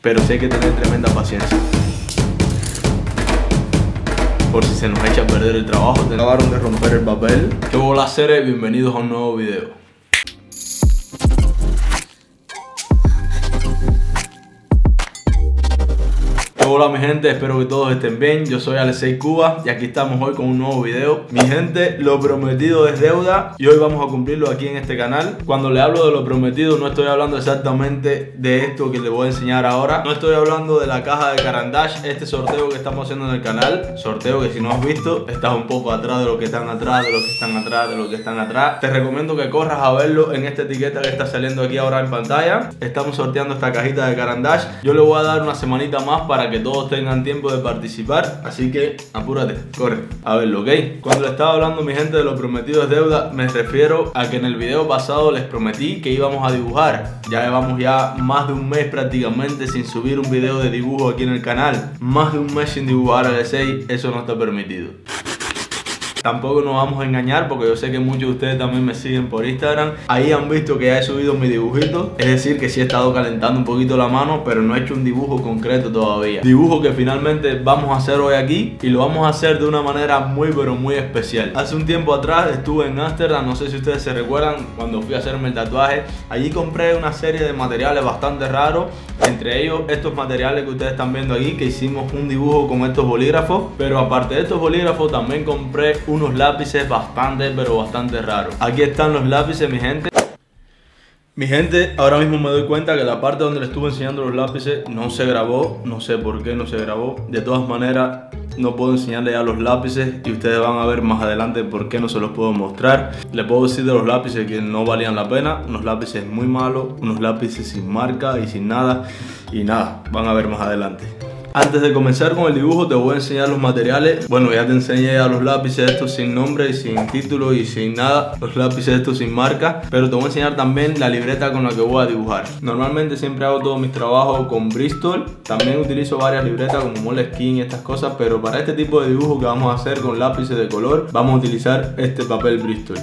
pero sí hay que tener tremenda paciencia. Por si se nos echa a perder el trabajo, te acabaron de romper el papel. ¿Qué bola, seres? Bienvenidos a un nuevo video. Hola mi gente, espero que todos estén bien. Yo soy Alexei Cuba y aquí estamos hoy con un nuevo video. Mi gente, lo prometido es deuda y hoy vamos a cumplirlo aquí en este canal. Cuando le hablo de lo prometido no estoy hablando exactamente de esto que les voy a enseñar ahora. No estoy hablando de la caja de Caran d'Ash, este sorteo que estamos haciendo en el canal. Sorteo que si no has visto, estás un poco atrás de lo que están atrás, de los que están atrás, de los que están atrás. Te recomiendo que corras a verlo en esta etiqueta que está saliendo aquí ahora en pantalla. Estamos sorteando esta cajita de Caran d'Ash. Yo le voy a dar una semanita más para que todos tengan tiempo de participar, así que apúrate, corre a verlo, ¿ok? Cuando les estaba hablando, mi gente, de lo prometido es deuda, me refiero a que en el video pasado les prometí que íbamos a dibujar. Ya llevamos más de un mes prácticamente sin subir un video de dibujo aquí en el canal. Más de un mes sin dibujar, Alexei, eso no está permitido. Tampoco nos vamos a engañar porque yo sé que muchos de ustedes también me siguen por Instagram. Ahí han visto que ya he subido mi dibujito. Es decir, que sí he estado calentando un poquito la mano, pero no he hecho un dibujo concreto todavía. Dibujo que finalmente vamos a hacer hoy aquí y lo vamos a hacer de una manera muy pero muy especial. Hace un tiempo atrás estuve en Ámsterdam, no sé si ustedes se recuerdan, cuando fui a hacerme el tatuaje. Allí compré una serie de materiales bastante raros. Entre ellos estos materiales que ustedes están viendo aquí, que hicimos un dibujo con estos bolígrafos. Pero aparte de estos bolígrafos también compré unos lápices bastante raros. Aquí están los lápices, mi gente. Mi gente, ahora mismo me doy cuenta que la parte donde les estuve enseñando los lápices no se grabó. No sé por qué no se grabó. De todas maneras, no puedo enseñarles ya los lápices y ustedes van a ver más adelante por qué no se los puedo mostrar. Les puedo decir de los lápices que no valían la pena, unos lápices muy malos, unos lápices sin marca y sin nada. Y nada, van a ver más adelante. Antes de comenzar con el dibujo te voy a enseñar los materiales. Bueno, ya te enseñé a los lápices estos sin nombre y sin título y sin nada. Los lápices estos sin marca. Pero te voy a enseñar también la libreta con la que voy a dibujar. Normalmente siempre hago todos mis trabajos con Bristol. También utilizo varias libretas como Moleskine y estas cosas. Pero para este tipo de dibujo que vamos a hacer con lápices de color, vamos a utilizar este papel Bristol.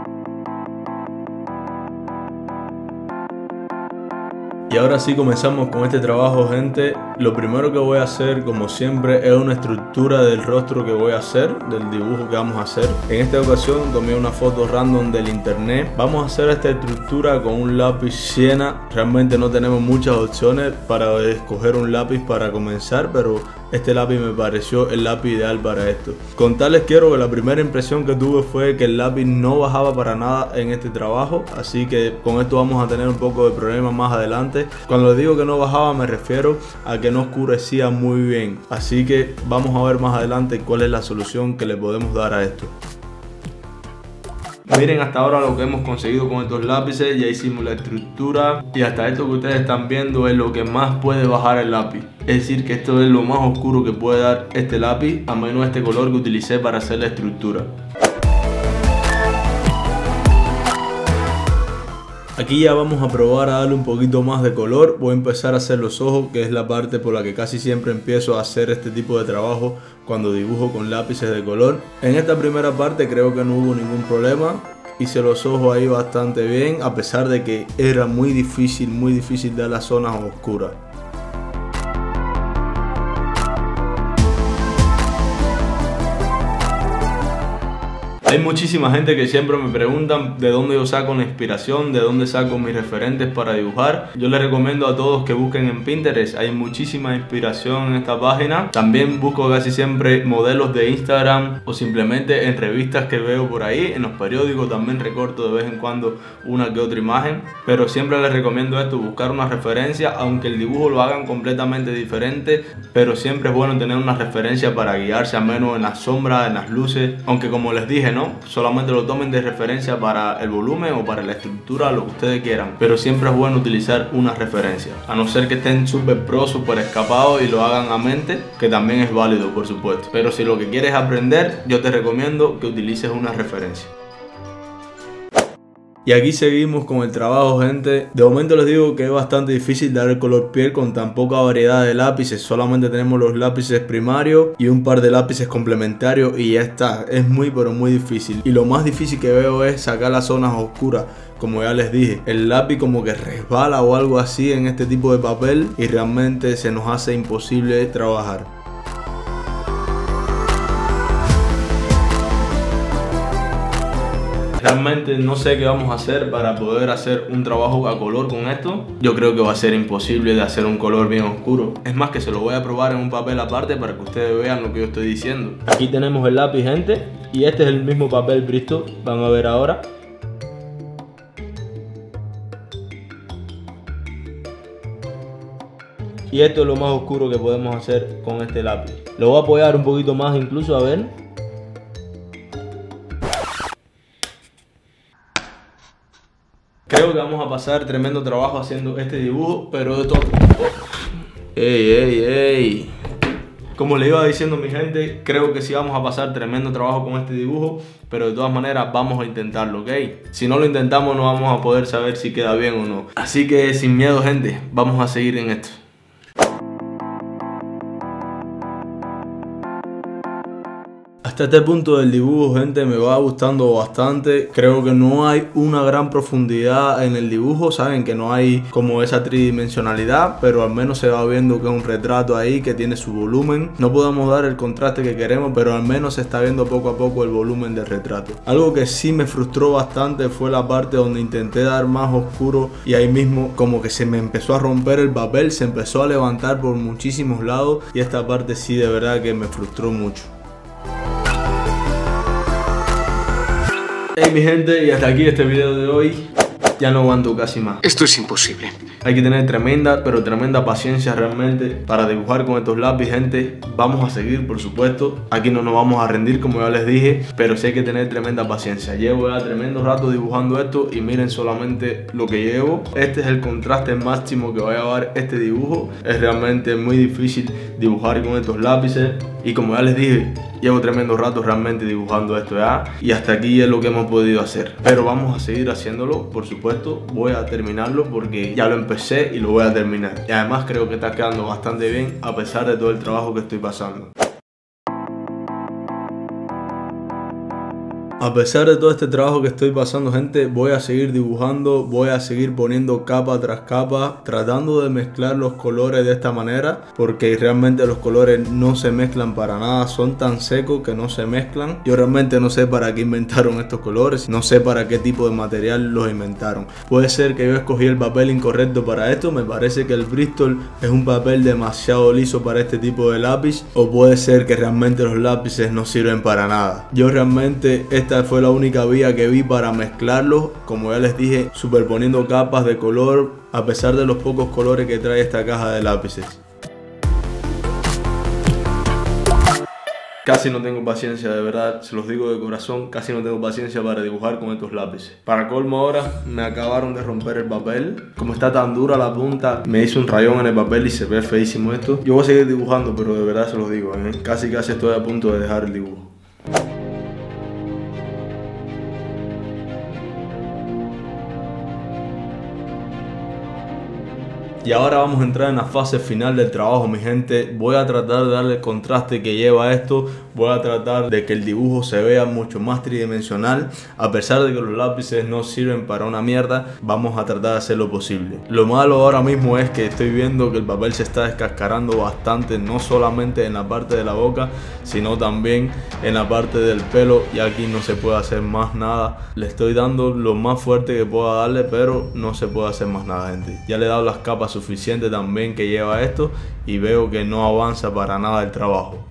Y ahora sí comenzamos con este trabajo, gente. Lo primero que voy a hacer, como siempre, es una estructura del rostro que voy a hacer, del dibujo que vamos a hacer. En esta ocasión tomé una foto random del internet. Vamos a hacer esta estructura con un lápiz siena. Realmente no tenemos muchas opciones para escoger un lápiz para comenzar, pero este lápiz me pareció el lápiz ideal para esto. Contarles quiero que la primera impresión que tuve fue que el lápiz no bajaba para nada en este trabajo, así que con esto vamos a tener un poco de problema más adelante. Cuando les digo que no bajaba me refiero a que no oscurecía muy bien, así que vamos a ver más adelante cuál es la solución que le podemos dar a esto. Miren hasta ahora lo que hemos conseguido con estos lápices. Ya hicimos la estructura y hasta esto que ustedes están viendo es lo que más puede bajar el lápiz. Es decir, que esto es lo más oscuro que puede dar este lápiz, a menos este color que utilicé para hacer la estructura. Aquí ya vamos a probar a darle un poquito más de color. Voy a empezar a hacer los ojos, que es la parte por la que casi siempre empiezo a hacer este tipo de trabajo cuando dibujo con lápices de color. En esta primera parte creo que no hubo ningún problema. Hice los ojos ahí bastante bien, a pesar de que era muy difícil dar las zonas oscuras. Hay muchísima gente que siempre me preguntan de dónde yo saco la inspiración, de dónde saco mis referentes para dibujar. Yo les recomiendo a todos que busquen en Pinterest, hay muchísima inspiración en esta página. También busco casi siempre modelos de Instagram o simplemente en revistas que veo por ahí. En los periódicos también recorto de vez en cuando una que otra imagen. Pero siempre les recomiendo esto, buscar una referencia, aunque el dibujo lo hagan completamente diferente. Pero siempre es bueno tener una referencia para guiarse, al menos en las sombras, en las luces. Aunque como les dije, ¿no? Solamente lo tomen de referencia para el volumen o para la estructura, lo que ustedes quieran, pero siempre es bueno utilizar una referencia, a no ser que estén súper pro, súper escapados y lo hagan a mente, que también es válido por supuesto, pero si lo que quieres aprender, yo te recomiendo que utilices una referencia. Y aquí seguimos con el trabajo, gente. De momento les digo que es bastante difícil dar el color piel con tan poca variedad de lápices. Solamente tenemos los lápices primarios y un par de lápices complementarios y ya está. Es muy pero muy difícil. Y lo más difícil que veo es sacar las zonas oscuras. Como ya les dije, el lápiz como que resbala o algo así en este tipo de papel y realmente se nos hace imposible trabajar. Realmente no sé qué vamos a hacer para poder hacer un trabajo a color con esto. Yo creo que va a ser imposible de hacer un color bien oscuro. Es más, que se lo voy a probar en un papel aparte para que ustedes vean lo que yo estoy diciendo. Aquí tenemos el lápiz, gente, y este es el mismo papel Bristol. Van a ver ahora. Y esto es lo más oscuro que podemos hacer con este lápiz. Lo voy a apoyar un poquito más incluso, a ver. Creo que vamos a pasar tremendo trabajo haciendo este dibujo, pero de todo... ¡Ey! Como les iba diciendo, mi gente, creo que sí vamos a pasar tremendo trabajo con este dibujo, pero de todas maneras vamos a intentarlo, ¿ok? Si no lo intentamos no vamos a poder saber si queda bien o no. Así que sin miedo, gente, vamos a seguir en esto. Hasta este punto del dibujo, gente, me va gustando bastante. Creo que no hay una gran profundidad en el dibujo, saben que no hay como esa tridimensionalidad, pero al menos se va viendo que es un retrato ahí que tiene su volumen. No podemos dar el contraste que queremos, pero al menos se está viendo poco a poco el volumen del retrato. Algo que sí me frustró bastante fue la parte donde intenté dar más oscuro y ahí mismo como que se me empezó a romper el papel, se empezó a levantar por muchísimos lados y esta parte sí de verdad que me frustró mucho. Hey mi gente, y hasta aquí este video de hoy. Ya no aguanto casi más. Esto es imposible. Hay que tener tremenda, pero tremenda paciencia realmente para dibujar con estos lápices, gente. Vamos a seguir, por supuesto. Aquí no nos vamos a rendir, como ya les dije, pero sí hay que tener tremenda paciencia. Llevo ya tremendo rato dibujando esto y miren solamente lo que llevo. Este es el contraste máximo que va a llevar este dibujo. Es realmente muy difícil dibujar con estos lápices. Y como ya les dije, llevo tremendo rato realmente dibujando esto ya. Y hasta aquí es lo que hemos podido hacer. Pero vamos a seguir haciéndolo, por supuesto. Voy a terminarlo porque ya lo empecé y lo voy a terminar. Y además creo que está quedando bastante bien a pesar de todo el trabajo que estoy pasando. A pesar de todo este trabajo que estoy pasando, gente, voy a seguir dibujando, voy a seguir poniendo capa tras capa, tratando de mezclar los colores de esta manera, porque realmente los colores no se mezclan para nada, son tan secos que no se mezclan. Yo realmente no sé para qué inventaron estos colores, no sé para qué tipo de material los inventaron. Puede ser que yo escogí el papel incorrecto para esto, me parece que el Bristol es un papel demasiado liso para este tipo de lápiz, o puede ser que realmente los lápices no sirven para nada. Yo realmente esta fue la única vía que vi para mezclarlos, como ya les dije, superponiendo capas de color a pesar de los pocos colores que trae esta caja de lápices. Casi no tengo paciencia, de verdad, se los digo de corazón, casi no tengo paciencia para dibujar con estos lápices. Para colmo ahora, me acabaron de romper el papel. Como está tan dura la punta, me hizo un rayón en el papel y se ve feísimo esto. Yo voy a seguir dibujando, pero de verdad se los digo, casi estoy a punto de dejar el dibujo. Y ahora vamos a entrar en la fase final del trabajo, mi gente. Voy a tratar de darle el contraste que lleva esto. Voy a tratar de que el dibujo se vea mucho más tridimensional. A pesar de que los lápices no sirven para una mierda, vamos a tratar de hacer lo posible. Lo malo ahora mismo es que estoy viendo que el papel se está descascarando bastante, no solamente en la parte de la boca, sino también en la parte del pelo, y aquí no se puede hacer más nada. Le estoy dando lo más fuerte que pueda darle, pero no se puede hacer más nada, gente. Ya le he dado las capas suficientes también que lleva esto y veo que no avanza para nada el trabajo.